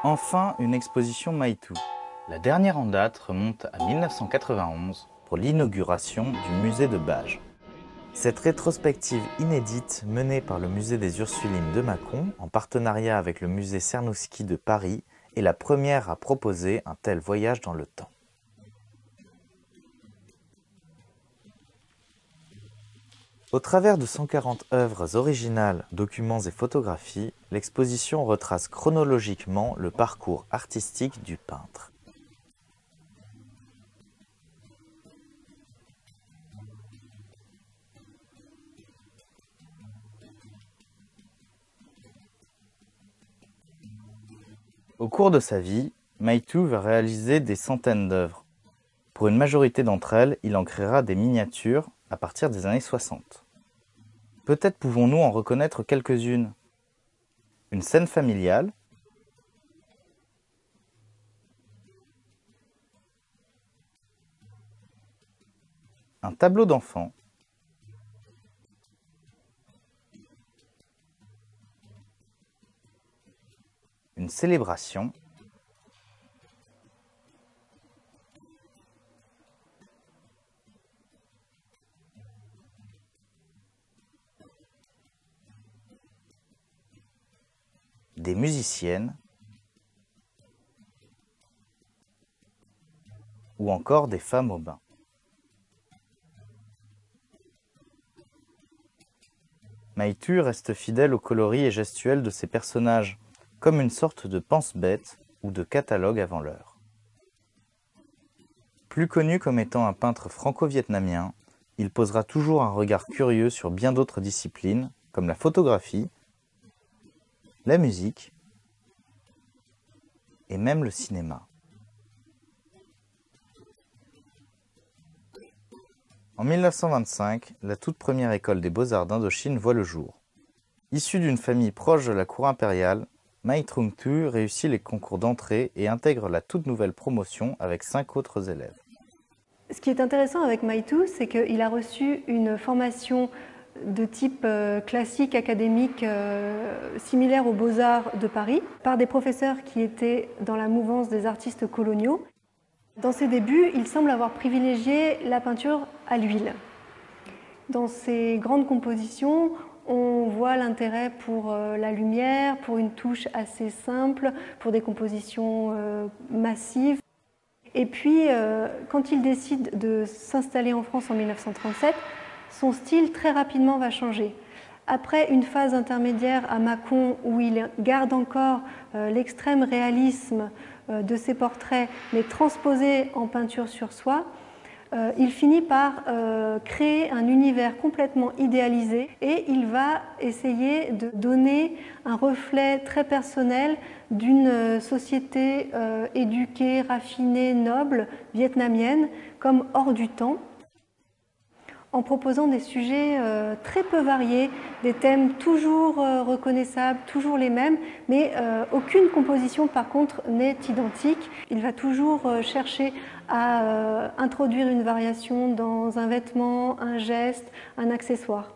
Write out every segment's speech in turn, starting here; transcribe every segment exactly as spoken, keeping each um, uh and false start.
Enfin, une exposition Maitou. La dernière en date remonte à mille neuf cent quatre-vingt-onze pour l'inauguration du musée de Bages. Cette rétrospective inédite menée par le musée des Ursulines de Mâcon en partenariat avec le musée Cernuschi de Paris est la première à proposer un tel voyage dans le temps. Au travers de cent quarante œuvres originales, documents et photographies, l'exposition retrace chronologiquement le parcours artistique du peintre. Au cours de sa vie, Maitou va réaliser des centaines d'œuvres. Pour une majorité d'entre elles, il en créera des miniatures à partir des années soixante. Peut-être pouvons-nous en reconnaître quelques-unes. Une scène familiale, un tableau d'enfant, une célébration, des musiciennes ou encore des femmes au bain. Maitou reste fidèle au coloris et gestuel de ses personnages, comme une sorte de pense-bête ou de catalogue avant l'heure. Plus connu comme étant un peintre franco-vietnamien, il posera toujours un regard curieux sur bien d'autres disciplines, comme la photographie, la musique et même le cinéma. En mille neuf cent vingt-cinq, la toute première école des beaux-arts d'Indochine voit le jour. Issu d'une famille proche de la cour impériale, Mai Trung Thu réussit les concours d'entrée et intègre la toute nouvelle promotion avec cinq autres élèves. Ce qui est intéressant avec Maitou, c'est qu'il a reçu une formation de type euh, classique, académique, euh, similaire aux Beaux-Arts de Paris, par des professeurs qui étaient dans la mouvance des artistes coloniaux. Dans ses débuts, il semble avoir privilégié la peinture à l'huile. Dans ses grandes compositions, on voit l'intérêt pour euh, la lumière, pour une touche assez simple, pour des compositions euh, massives. Et puis, euh, quand il décide de s'installer en France en mille neuf cent trente-sept, son style très rapidement va changer. Après une phase intermédiaire à Mâcon où il garde encore euh, l'extrême réalisme euh, de ses portraits, mais transposé en peinture sur soie, euh, il finit par euh, créer un univers complètement idéalisé et il va essayer de donner un reflet très personnel d'une société euh, éduquée, raffinée, noble, vietnamienne, comme hors du temps, en proposant des sujets euh, très peu variés, des thèmes toujours euh, reconnaissables, toujours les mêmes, mais euh, aucune composition par contre n'est identique. Il va toujours euh, chercher à euh, introduire une variation dans un vêtement, un geste, un accessoire.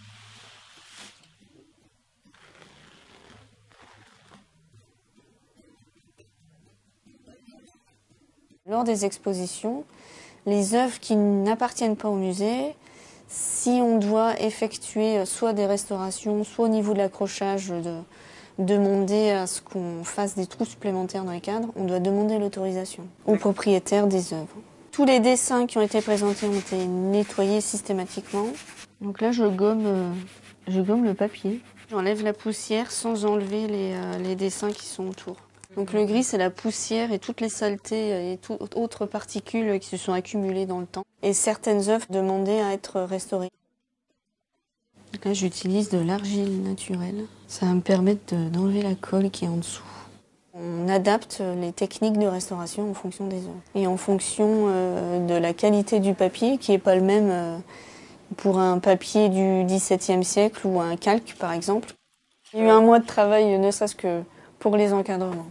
Lors des expositions, les œuvres qui n'appartiennent pas au musée, si on doit effectuer soit des restaurations, soit au niveau de l'accrochage, de demander à ce qu'on fasse des trous supplémentaires dans les cadres, on doit demander l'autorisation au propriétaire des œuvres. Tous les dessins qui ont été présentés ont été nettoyés systématiquement. Donc là, je gomme, euh, je gomme le papier. J'enlève la poussière sans enlever les, euh, les dessins qui sont autour. Donc le gris, c'est la poussière et toutes les saletés et toutes autres particules qui se sont accumulées dans le temps. Et certaines œuvres demandaient à être restaurées. Donc là, j'utilise de l'argile naturelle. Ça va me permettre d'enlever la colle qui est en dessous. On adapte les techniques de restauration en fonction des œuvres. Et en fonction euh, de la qualité du papier, qui n'est pas le même euh, pour un papier du dix-septième siècle ou un calque, par exemple. Il y a eu un mois de travail, ne serait-ce que pour les encadrements.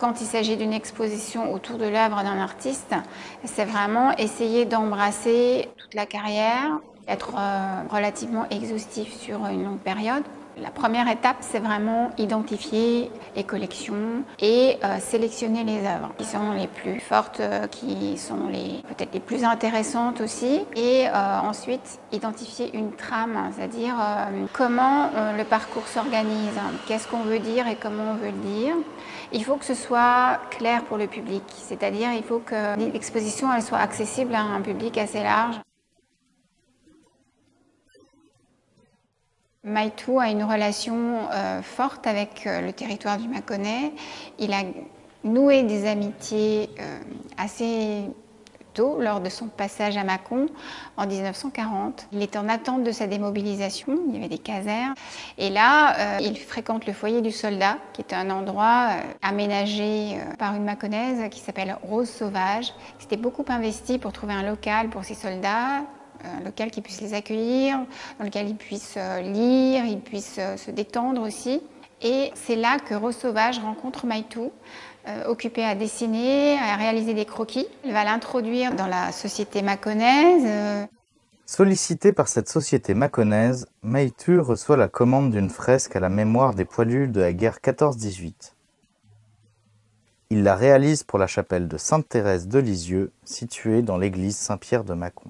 Quand il s'agit d'une exposition autour de l'œuvre d'un artiste, c'est vraiment essayer d'embrasser toute la carrière, être euh, relativement exhaustif sur une longue période. La première étape, c'est vraiment identifier les collections et euh, sélectionner les œuvres qui sont les plus fortes, euh, qui sont les, peut-être les plus intéressantes aussi. Et euh, ensuite, identifier une trame, c'est-à-dire euh, comment euh, le parcours s'organise, qu'est-ce qu'on veut dire et comment on veut le dire. Il faut que ce soit clair pour le public, c'est-à-dire il faut que l'exposition elle soit accessible à un public assez large. Maitou a une relation euh, forte avec euh, le territoire du Mâconnais. Il a noué des amitiés euh, assez tôt, lors de son passage à Mâcon en mille neuf cent quarante. Il est en attente de sa démobilisation, il y avait des casernes. Et là, euh, il fréquente le foyer du soldat, qui est un endroit euh, aménagé euh, par une Mâconnaise qui s'appelle Rose Sauvage. Il s'était beaucoup investi pour trouver un local pour ses soldats, un local qui puisse les accueillir, dans lequel ils puissent lire, ils puissent se détendre aussi. Et c'est là que Rose Sauvage rencontre Maitou, euh, occupée à dessiner, à réaliser des croquis. Elle va l'introduire dans la société mâconnaise. Euh... Sollicité par cette société mâconnaise, Maitou reçoit la commande d'une fresque à la mémoire des poilus de la guerre quatorze dix-huit. Il la réalise pour la chapelle de Sainte-Thérèse de Lisieux, située dans l'église Saint-Pierre de Mâcon.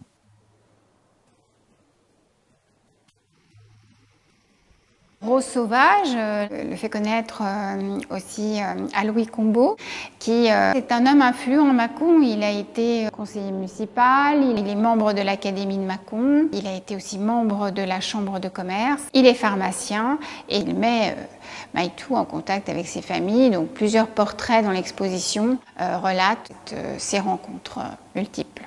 Rose Sauvage euh, le fait connaître euh, aussi euh, à Louis Combeau, qui euh, est un homme influent en Mâcon. Il a été conseiller municipal, il est membre de l'Académie de Mâcon, il a été aussi membre de la Chambre de commerce, il est pharmacien et il met euh, Maitou en contact avec ses familles. Donc plusieurs portraits dans l'exposition euh, relatent euh, ces rencontres euh, multiples.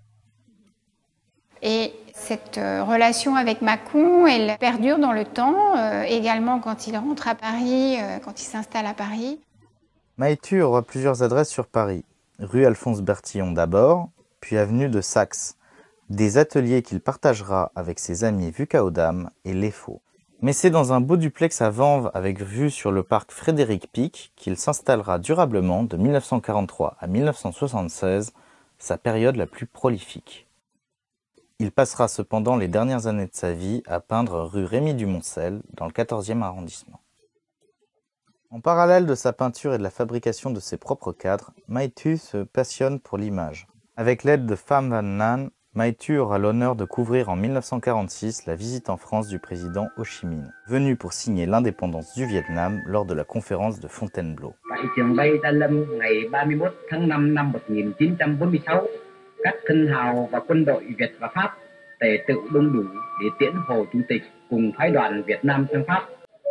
Et cette relation avec Mâcon, elle perdure dans le temps, euh, également quand il rentre à Paris, euh, quand il s'installe à Paris. Maitou aura plusieurs adresses sur Paris. Rue Alphonse Bertillon d'abord, puis avenue de Saxe. Des ateliers qu'il partagera avec ses amis Vucaudam et Lefaux. Mais c'est dans un beau duplex à Vanves avec vue sur le parc Frédéric-Pic qu'il s'installera durablement de mille neuf cent quarante-trois à mille neuf cent soixante-seize, sa période la plus prolifique. Il passera cependant les dernières années de sa vie à peindre rue Rémy-du-Moncel, dans le quatorzième arrondissement. En parallèle de sa peinture et de la fabrication de ses propres cadres, Maitou se passionne pour l'image. Avec l'aide de Pham Van Nan, Maitou aura l'honneur de couvrir en mille neuf cent quarante-six la visite en France du président Ho Chi Minh, venu pour signer l'indépendance du Vietnam lors de la conférence de Fontainebleau. Các thân hào và quân đội Việt và Pháp tề tựu đông đủ để tiễn Hồ Chủ tịch cùng phái đoàn Việt Nam sang Pháp.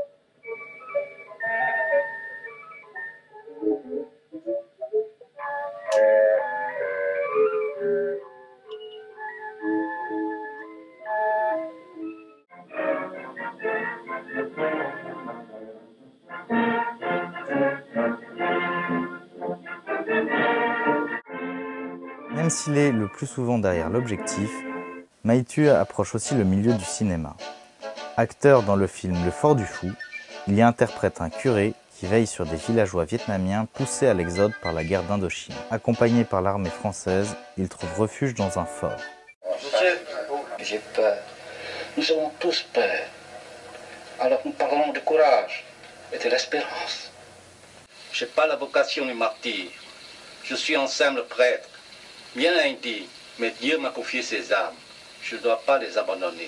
Même s'il est le plus souvent derrière l'objectif, Maitou approche aussi le milieu du cinéma. Acteur dans le film Le Fort du Fou, il y interprète un curé qui veille sur des villageois vietnamiens poussés à l'exode par la guerre d'Indochine. Accompagné par l'armée française, il trouve refuge dans un fort. J'ai peur. Nous avons tous peur. Alors nous parlons de courage et de l'espérance. Je n'ai pas la vocation du martyr. Je suis un simple prêtre. Bien indigne, mais Dieu m'a confié ses âmes. Je ne dois pas les abandonner.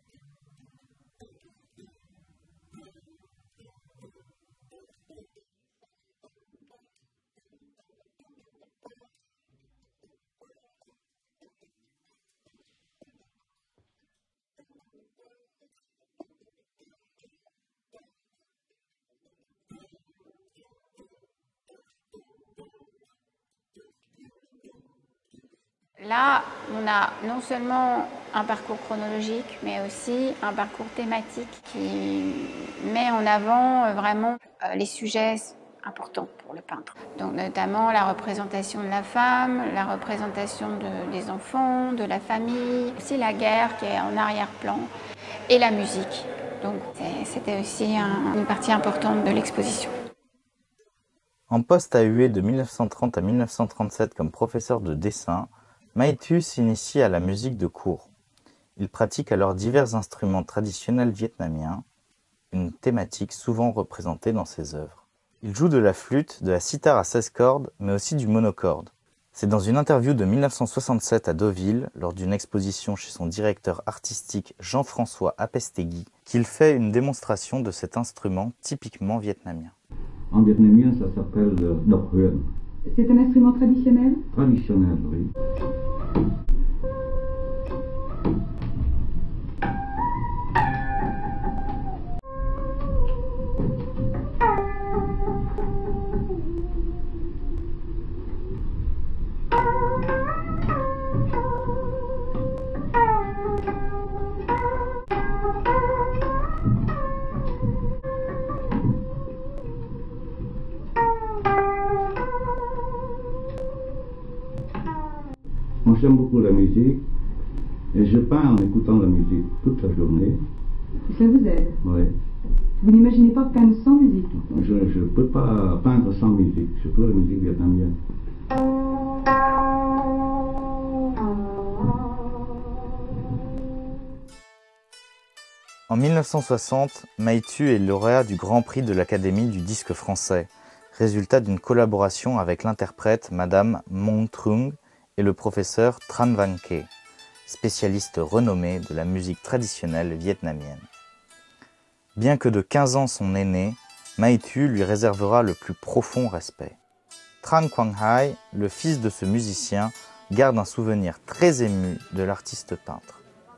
Là, on a non seulement un parcours chronologique, mais aussi un parcours thématique qui met en avant vraiment les sujets importants pour le peintre. Donc notamment la représentation de la femme, la représentation de, des enfants, de la famille, aussi la guerre qui est en arrière-plan, et la musique. Donc c'était aussi un, une partie importante de l'exposition. En poste à Hue de mille neuf cent trente à mille neuf cent trente-sept comme professeur de dessin, Mai Tu s'initie à la musique de cour. Il pratique alors divers instruments traditionnels vietnamiens, une thématique souvent représentée dans ses œuvres. Il joue de la flûte, de la cithare à seize cordes, mais aussi du monocorde. C'est dans une interview de mille neuf cent soixante-sept à Deauville, lors d'une exposition chez son directeur artistique Jean-François Apestegui, qu'il fait une démonstration de cet instrument typiquement vietnamien. En vietnamien, ça s'appelle le Doc Huyen. C'est un instrument traditionnel? Traditionnel, oui. Moi, j'aime beaucoup la musique et je peins en écoutant la musique toute la journée. Ça vous aide? Oui. Vous n'imaginez pas peindre sans musique? Je ne peux pas peindre sans musique, surtout la musique vietnamienne. En mille neuf cent soixante, Mai Tu est lauréat du Grand Prix de l'Académie du disque français, résultat d'une collaboration avec l'interprète Madame Mong Trung et le professeur Tran Van Ke, spécialiste renommé de la musique traditionnelle vietnamienne. Bien que de quinze ans son aîné, Mai Tu lui réservera le plus profond respect. Tran Quang Hai, le fils de ce musicien, garde un souvenir très ému de l'artiste peintre.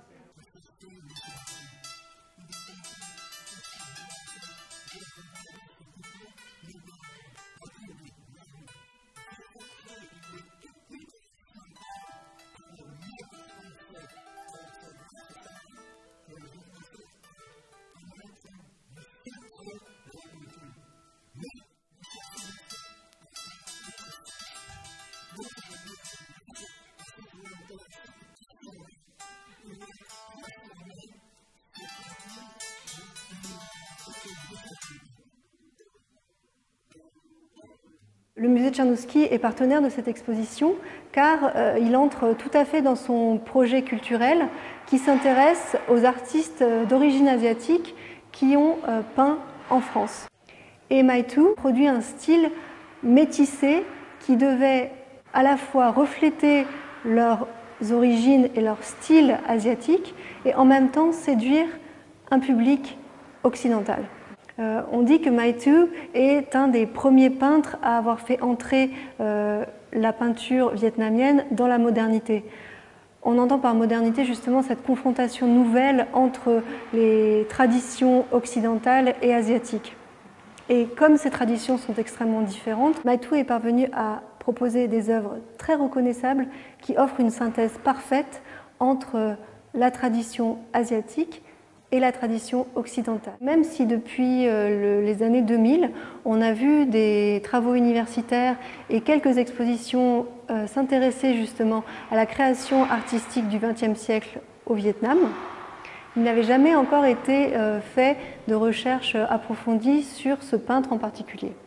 Le musée Tchernouski est partenaire de cette exposition car euh, il entre tout à fait dans son projet culturel qui s'intéresse aux artistes d'origine asiatique qui ont euh, peint en France. Et Mai Tu produit un style métissé qui devait à la fois refléter leurs origines et leur style asiatique et en même temps séduire un public occidental. Euh, on dit que Mai Tu est un des premiers peintres à avoir fait entrer euh, la peinture vietnamienne dans la modernité. On entend par modernité justement cette confrontation nouvelle entre les traditions occidentales et asiatiques. Et comme ces traditions sont extrêmement différentes, Mai Tu est parvenu à proposer des œuvres très reconnaissables qui offrent une synthèse parfaite entre la tradition asiatique et la tradition occidentale. Même si depuis euh, le, les années deux mille, on a vu des travaux universitaires et quelques expositions euh, s'intéresser justement à la création artistique du vingtième siècle au Vietnam, il n'avait jamais encore été euh, fait de recherche approfondie sur ce peintre en particulier.